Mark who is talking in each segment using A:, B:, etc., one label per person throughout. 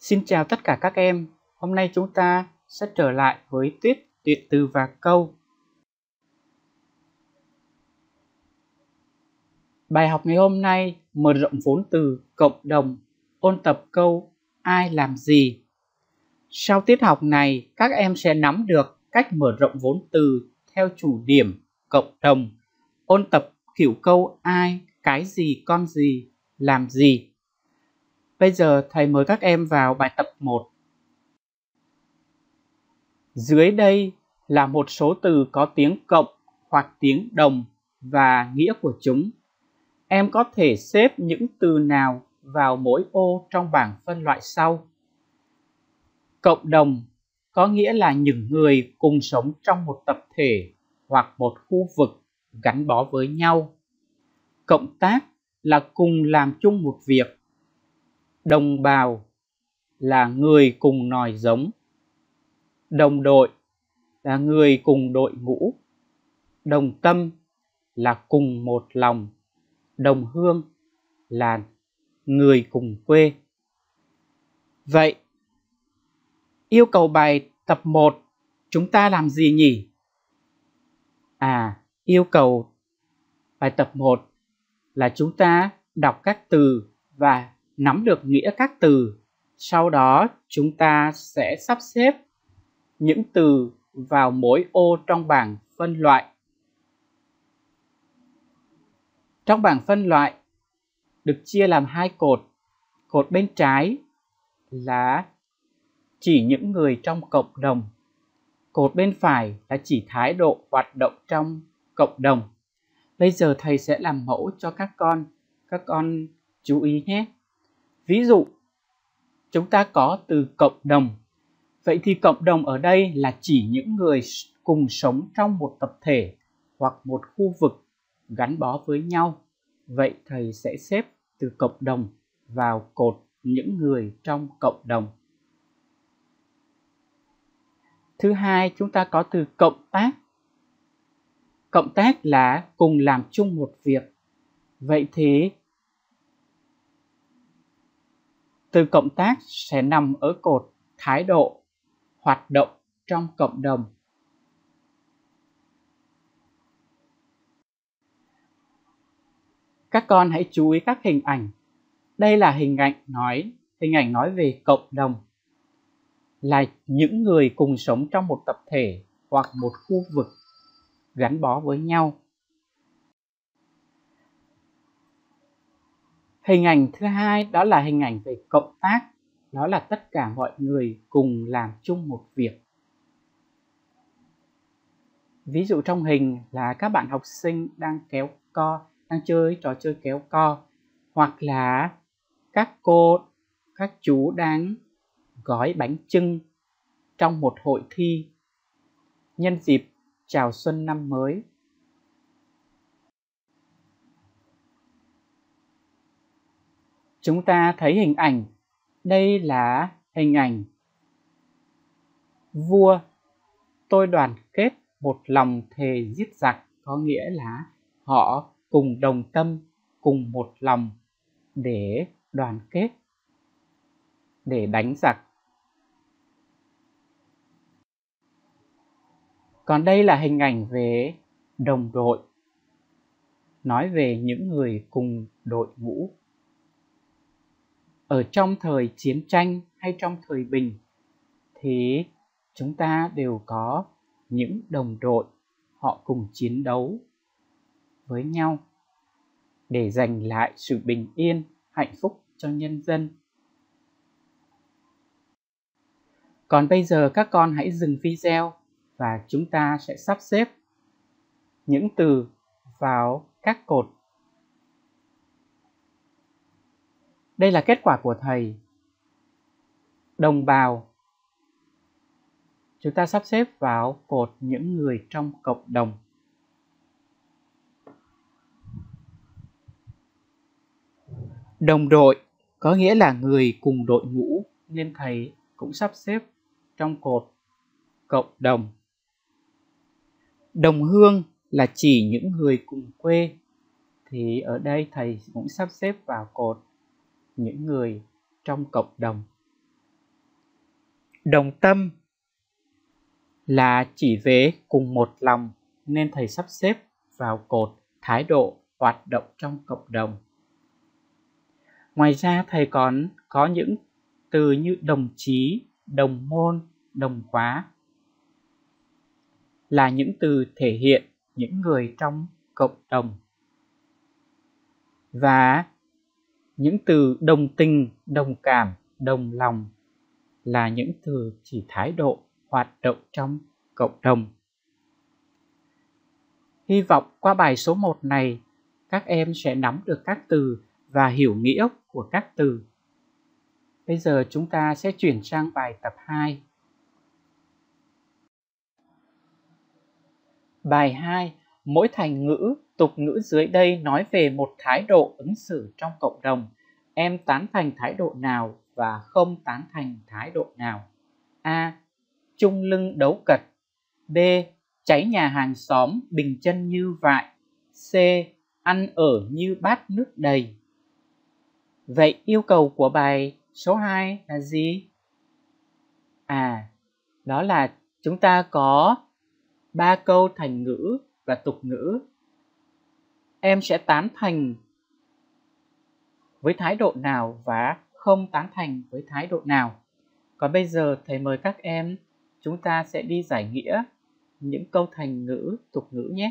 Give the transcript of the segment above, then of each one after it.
A: Xin chào tất cả các em. Hôm nay chúng ta sẽ trở lại với tiết tuyển từ và câu. Bài học ngày hôm nay mở rộng vốn từ cộng đồng, ôn tập câu ai làm gì. Sau tiết học này, các em sẽ nắm được cách mở rộng vốn từ theo chủ điểm cộng đồng, ôn tập kiểu câu ai, cái gì, con gì, làm gì. Bây giờ thầy mời các em vào bài tập 1. Dưới đây là một số từ có tiếng cộng hoặc tiếng đồng và nghĩa của chúng. Em có thể xếp những từ nào vào mỗi ô trong bảng phân loại sau. Cộng đồng có nghĩa là những người cùng sống trong một tập thể hoặc một khu vực gắn bó với nhau. Cộng tác là cùng làm chung một việc. Đồng bào là người cùng nòi giống. Đồng đội là người cùng đội ngũ. Đồng tâm là cùng một lòng. Đồng hương là người cùng quê. Vậy, yêu cầu bài tập 1 chúng ta làm gì nhỉ? Yêu cầu bài tập 1 là chúng ta đọc các từ và nắm được nghĩa các từ. Sau đó chúng ta sẽ sắp xếp những từ vào mỗi ô trong bảng phân loại. Trong bảng phân loại được chia làm hai cột. Cột bên trái là chỉ những người trong cộng đồng. Cột bên phải là chỉ thái độ hoạt động trong cộng đồng. Bây giờ thầy sẽ làm mẫu cho các con. Các con chú ý nhé. Ví dụ, chúng ta có từ cộng đồng. Vậy thì cộng đồng ở đây là chỉ những người cùng sống trong một tập thể hoặc một khu vực gắn bó với nhau. Vậy thầy sẽ xếp từ cộng đồng vào cột những người trong cộng đồng. Thứ hai, chúng ta có từ cộng tác. Cộng tác là cùng làm chung một việc. Vậy thì từ cộng tác sẽ nằm ở cột thái độ, hoạt động trong cộng đồng. Các con hãy chú ý các hình ảnh. Đây là hình ảnh nói về cộng đồng. Là những người cùng sống trong một tập thể hoặc một khu vực gắn bó với nhau. Hình ảnh thứ hai đó là hình ảnh về cộng tác. Đó là tất cả mọi người cùng làm chung một việc. Ví dụ trong hình là các bạn học sinh đang kéo co, đang chơi trò chơi kéo co. Hoặc là các cô, các chú đang gói bánh chưng trong một hội thi nhân dịp chào xuân năm mới. Chúng ta thấy hình ảnh. Đây là hình ảnh vua tôi đoàn kết một lòng thề giết giặc, có nghĩa là họ cùng đồng tâm, cùng một lòng để đoàn kết, để đánh giặc. Còn đây là hình ảnh về đồng đội, nói về những người cùng đội ngũ. Ở trong thời chiến tranh hay trong thời bình thì chúng ta đều có những đồng đội, họ cùng chiến đấu với nhau để giành lại sự bình yên, hạnh phúc cho nhân dân. Còn bây giờ các con hãy dừng video và chúng ta sẽ sắp xếp những từ vào các cột. Đây là kết quả của thầy. Đồng bào, chúng ta sắp xếp vào cột những người trong cộng đồng. Đồng đội có nghĩa là người cùng đội ngũ, nên thầy cũng sắp xếp trong cột cộng đồng. Đồng hương là chỉ những người cùng quê, thì ở đây thầy cũng sắp xếp vào cột những người trong cộng đồng. Đồng tâm là chỉ về cùng một lòng nên thầy sắp xếp vào cột thái độ hoạt động trong cộng đồng. Ngoài ra thầy còn có những từ như đồng chí, đồng môn, đồng khóa là những từ thể hiện những người trong cộng đồng. Và những từ đồng tình, đồng cảm, đồng lòng là những từ chỉ thái độ hoạt động trong cộng đồng. Hy vọng qua bài số 1 này, các em sẽ nắm được các từ và hiểu nghĩa của các từ. Bây giờ chúng ta sẽ chuyển sang bài tập 2. Bài 2. Mỗi thành ngữ, tục ngữ dưới đây nói về một thái độ ứng xử trong cộng đồng. Em tán thành thái độ nào và không tán thành thái độ nào? A. Chung lưng đấu cật. B. Cháy nhà hàng xóm bình chân như vại. C. Ăn ở như bát nước đầy. Vậy yêu cầu của bài số 2 là gì? Đó là chúng ta có 3 câu thành ngữ và tục ngữ. Em sẽ tán thành với thái độ nào và không tán thành với thái độ nào? Còn bây giờ thầy mời các em, chúng ta sẽ đi giải nghĩa những câu thành ngữ, tục ngữ nhé.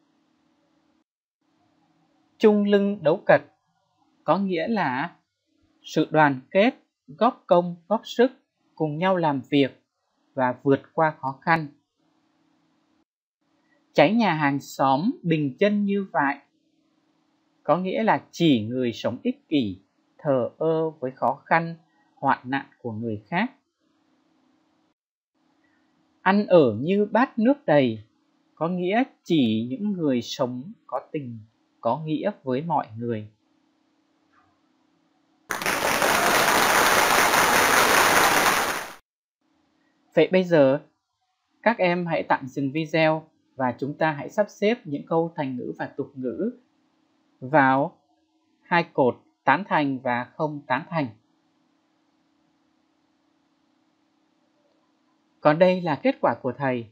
A: Chung lưng đấu cật có nghĩa là sự đoàn kết, góp công, góp sức, cùng nhau làm việc và vượt qua khó khăn. Cháy nhà hàng xóm bình chân như vại có nghĩa là chỉ người sống ích kỷ, thờ ơ với khó khăn, hoạn nạn của người khác. Ăn ở như bát nước đầy có nghĩa chỉ những người sống có tình, có nghĩa với mọi người. Vậy bây giờ các em hãy tạm dừng video và chúng ta hãy sắp xếp những câu thành ngữ và tục ngữ vào hai cột tán thành và không tán thành. Còn đây là kết quả của thầy.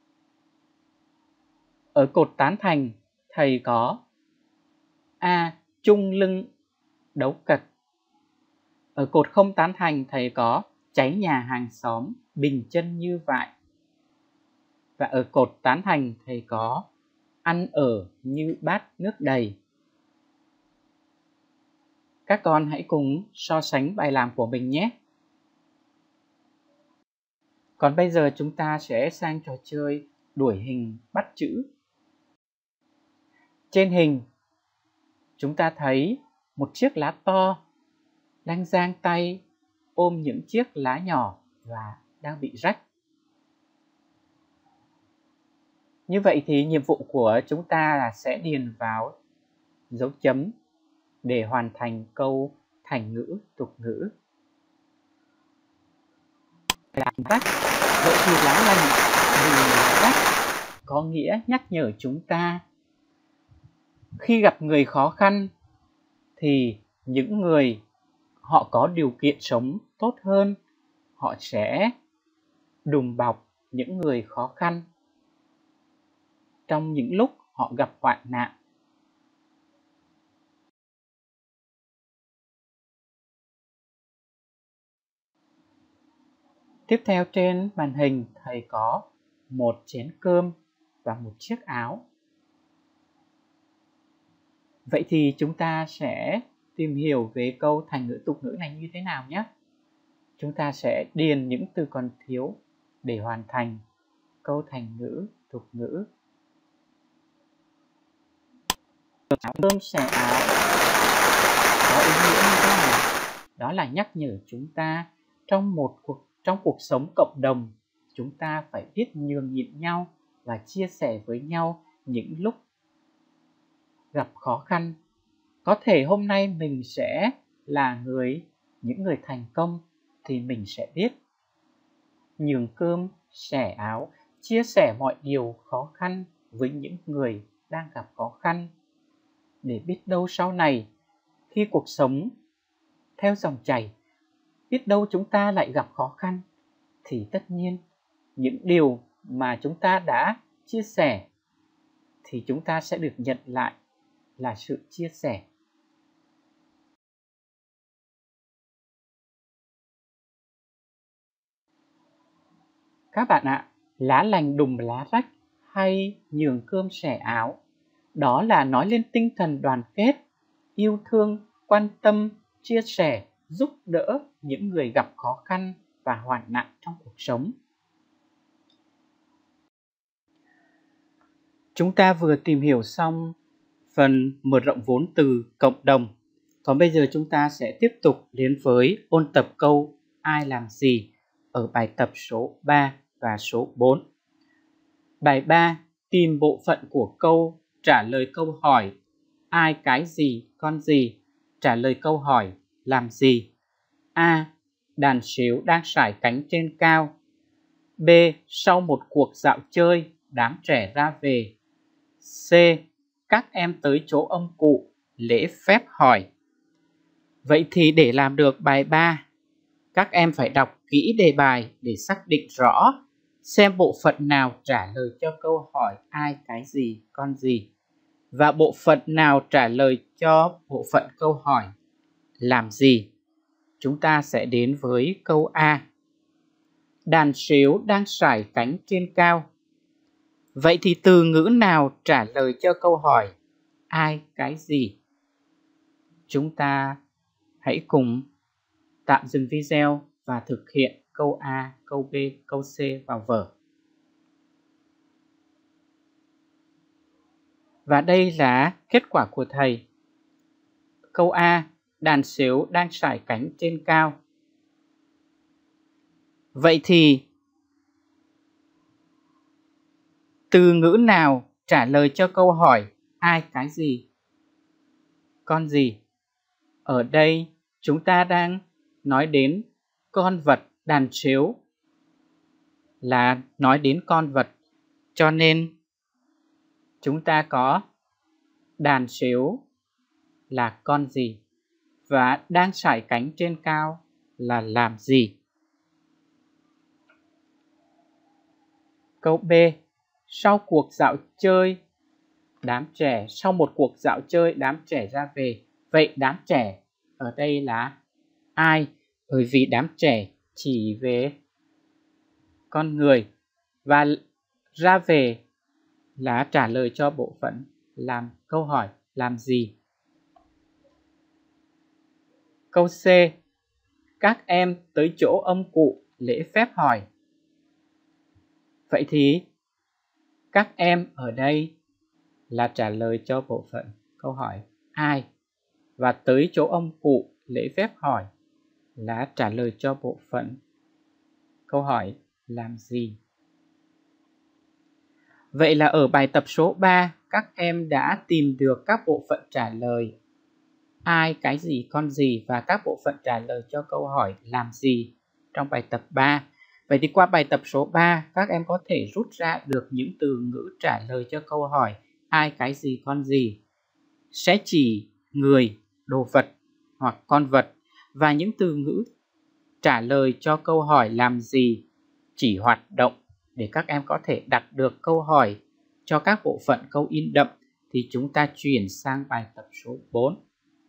A: Ở cột tán thành, thầy có A. Chung lưng đấu cật. Ở cột không tán thành, thầy có cháy nhà hàng xóm bình chân như vại. Và ở cột tán thành, thầy có ăn ở như bát nước đầy. Các con hãy cùng so sánh bài làm của mình nhé. Còn bây giờ chúng ta sẽ sang trò chơi đuổi hình bắt chữ. Trên hình, chúng ta thấy một chiếc lá to đang giang tay ôm những chiếc lá nhỏ và đang bị rách. Như vậy thì nhiệm vụ của chúng ta là sẽ điền vào dấu chấm để hoàn thành câu thành ngữ, tục ngữ. Lá rách, vậy thì lá lành vì lá rách có nghĩa nhắc nhở chúng ta khi gặp người khó khăn thì những người họ có điều kiện sống tốt hơn, họ sẽ đùm bọc những người khó khăn trong những lúc họ gặp hoạn nạn. Tiếp theo trên màn hình thầy có một chén cơm và một chiếc áo. Vậy thì chúng ta sẽ tìm hiểu về câu thành ngữ tục ngữ này như thế nào nhé. Chúng ta sẽ điền những từ còn thiếu để hoàn thành câu thành ngữ, tục ngữ. Cơm xẻ áo có ý nghĩa như thế nào? Đó là nhắc nhở chúng ta trong cuộc sống cộng đồng, chúng ta phải biết nhường nhịn nhau và chia sẻ với nhau những lúc gặp khó khăn. Có thể hôm nay mình sẽ là những người thành công thì mình sẽ biết nhường cơm, xẻ áo, chia sẻ mọi điều khó khăn với những người đang gặp khó khăn. Để biết đâu sau này, khi cuộc sống theo dòng chảy, biết đâu chúng ta lại gặp khó khăn, thì tất nhiên những điều mà chúng ta đã chia sẻ thì chúng ta sẽ được nhận lại là sự chia sẻ. Các bạn ạ, lá lành đùm lá rách hay nhường cơm xẻ áo, đó là nói lên tinh thần đoàn kết, yêu thương, quan tâm, chia sẻ, giúp đỡ những người gặp khó khăn và hoạn nạn trong cuộc sống. Chúng ta vừa tìm hiểu xong phần mở rộng vốn từ cộng đồng. Còn bây giờ chúng ta sẽ tiếp tục đến với ôn tập câu ai làm gì ở bài tập số 3 và số 4. Bài 3, tìm bộ phận của câu trả lời câu hỏi ai cái gì con gì, trả lời câu hỏi làm gì. A. Đàn sếu đang sải cánh trên cao. B. Sau một cuộc dạo chơi, đám trẻ ra về. C. Các em tới chỗ ông cụ, lễ phép hỏi. Vậy thì để làm được bài 3, các em phải đọc kỹ đề bài để xác định rõ xem bộ phận nào trả lời cho câu hỏi ai cái gì con gì và bộ phận nào trả lời cho bộ phận câu hỏi làm gì. Chúng ta sẽ đến với câu A. Đàn sếu đang sải cánh trên cao. Vậy thì từ ngữ nào trả lời cho câu hỏi ai cái gì? Chúng ta hãy cùng tạm dừng video và thực hiện câu A, câu B, câu C vào vở. Và đây là kết quả của thầy. Câu A, đàn sếu đang sải cánh trên cao. Vậy thì từ ngữ nào trả lời cho câu hỏi ai cái gì con gì? Ở đây chúng ta đang nói đến con vật, đàn sếu là nói đến con vật, cho nên chúng ta có đàn sếu là con gì và đang sải cánh trên cao là làm gì. Câu B. Sau cuộc dạo chơi đám trẻ, sau một cuộc dạo chơi đám trẻ ra về. Vậy đám trẻ ở đây là ai? Bởi vì đám trẻ chỉ về con người và ra về là trả lời cho bộ phận làm câu hỏi làm gì. Câu C. Các em tới chỗ ông cụ lễ phép hỏi. Vậy thì các em ở đây là trả lời cho bộ phận câu hỏi ai và tới chỗ ông cụ lễ phép hỏi là trả lời cho bộ phận câu hỏi làm gì. Vậy là ở bài tập số 3 các em đã tìm được các bộ phận trả lời ai, cái gì, con gì và các bộ phận trả lời cho câu hỏi làm gì trong bài tập 3. Vậy thì qua bài tập số 3 các em có thể rút ra được những từ ngữ trả lời cho câu hỏi ai, cái gì, con gì sẽ chỉ người, đồ vật hoặc con vật, và những từ ngữ trả lời cho câu hỏi làm gì chỉ hoạt động để các em có thể đặt được câu hỏi cho các bộ phận câu in đậm. Thì chúng ta chuyển sang bài tập số 4.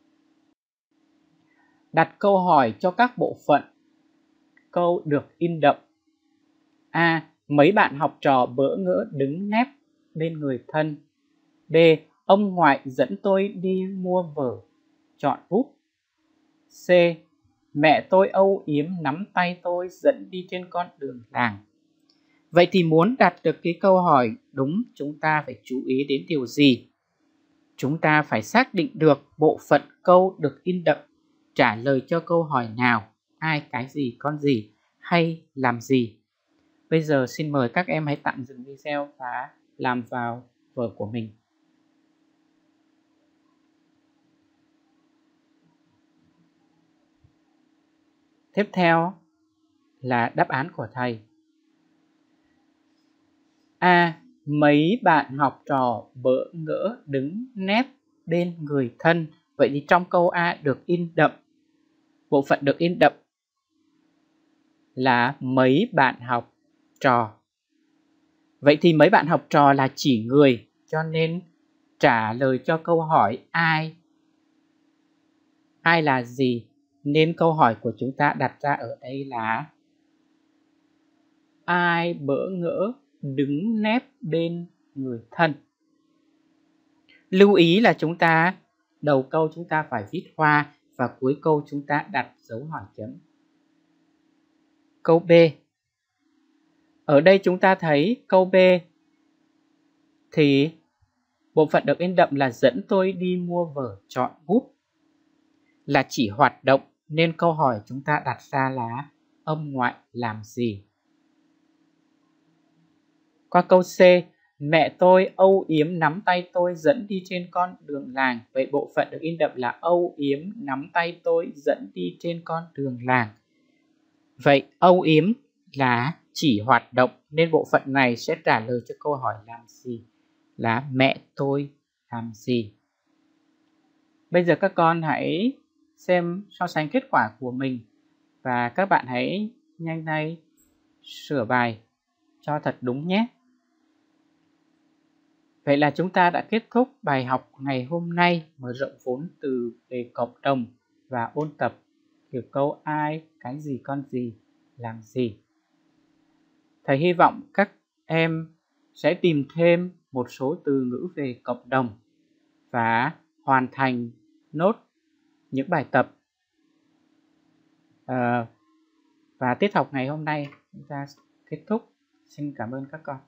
A: Đặt câu hỏi cho các bộ phận câu được in đậm. A. Mấy bạn học trò bỡ ngỡ đứng nép bên người thân. B. Ông ngoại dẫn tôi đi mua vở, chọn bút. C. Mẹ tôi âu yếm nắm tay tôi dẫn đi trên con đường làng. Vậy thì muốn đặt được cái câu hỏi đúng, chúng ta phải chú ý đến điều gì? Chúng ta phải xác định được bộ phận câu được in đậm trả lời cho câu hỏi nào, ai, cái gì, con gì hay làm gì. Bây giờ xin mời các em hãy tạm dừng video và làm vào vở của mình. Tiếp theo là đáp án của thầy. A. Mấy bạn học trò bỡ ngỡ đứng nép bên người thân. Vậy thì trong câu A được in đậm, bộ phận được in đậm là mấy bạn học trò. Vậy thì mấy bạn học trò là chỉ người, cho nên trả lời cho câu hỏi ai. Ai là gì? Nên câu hỏi của chúng ta đặt ra ở đây là ai bỡ ngỡ đứng nép bên người thân. Lưu ý là đầu câu chúng ta phải viết hoa và cuối câu chúng ta đặt dấu hỏi chấm. Câu B. Ở đây chúng ta thấy câu B thì bộ phận được in đậm là dẫn tôi đi mua vở chọn bút, là chỉ hoạt động, nên câu hỏi chúng ta đặt ra là ông ngoại làm gì. Qua câu C, mẹ tôi âu yếm nắm tay tôi dẫn đi trên con đường làng. Vậy bộ phận được in đậm là âu yếm nắm tay tôi dẫn đi trên con đường làng. Vậy âu yếm là chỉ hoạt động, nên bộ phận này sẽ trả lời cho câu hỏi làm gì là mẹ tôi làm gì. Bây giờ các con hãy xem so sánh kết quả của mình và các bạn hãy nhanh tay sửa bài cho thật đúng nhé. Vậy là chúng ta đã kết thúc bài học ngày hôm nay mở rộng vốn từ về cộng đồng và ôn tập kiểu câu ai, cái gì, con gì, làm gì. Thầy hy vọng các em sẽ tìm thêm một số từ ngữ về cộng đồng và hoàn thành nốt những bài tập. Và tiết học ngày hôm nay chúng ta kết thúc. Xin cảm ơn các con.